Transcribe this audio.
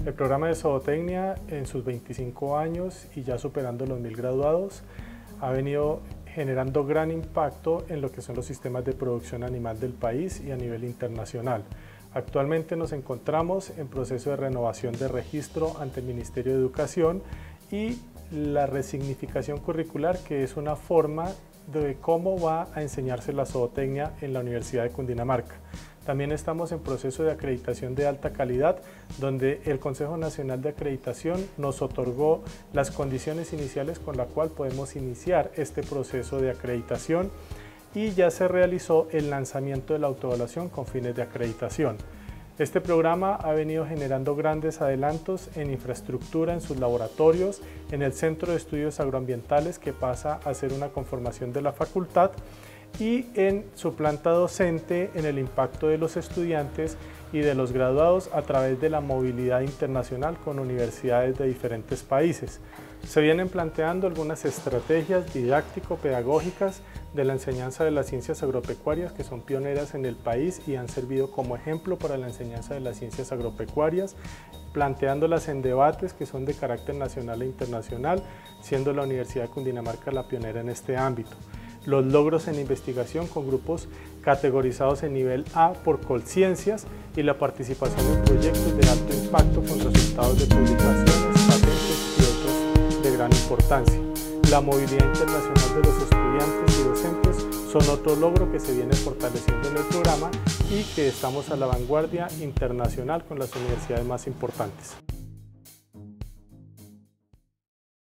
El programa de zootecnia en sus 25 años y ya superando los 1000 graduados ha venido generando gran impacto en lo que son los sistemas de producción animal del país y a nivel internacional. Actualmente nos encontramos en proceso de renovación de registro ante el Ministerio de Educación y la resignificación curricular, que es una forma de cómo va a enseñarse la zootecnia en la Universidad de Cundinamarca. También estamos en proceso de acreditación de alta calidad, donde el Consejo Nacional de Acreditación nos otorgó las condiciones iniciales con la cual podemos iniciar este proceso de acreditación y ya se realizó el lanzamiento de la autoevaluación con fines de acreditación. Este programa ha venido generando grandes adelantos en infraestructura, en sus laboratorios, en el Centro de Estudios Agroambientales, que pasa a ser una conformación de la facultad, y en su planta docente, en el impacto de los estudiantes y de los graduados a través de la movilidad internacional con universidades de diferentes países. Se vienen planteando algunas estrategias didáctico-pedagógicas de la enseñanza de las ciencias agropecuarias que son pioneras en el país y han servido como ejemplo para la enseñanza de las ciencias agropecuarias, planteándolas en debates que son de carácter nacional e internacional, siendo la Universidad de Cundinamarca la pionera en este ámbito. Los logros en investigación con grupos categorizados en nivel A por Colciencias y la participación en proyectos de alto impacto con resultados de publicaciones, patentes y otros de gran importancia. La movilidad internacional de los estudiantes y docentes son otro logro que se viene fortaleciendo en el programa y que estamos a la vanguardia internacional con las universidades más importantes.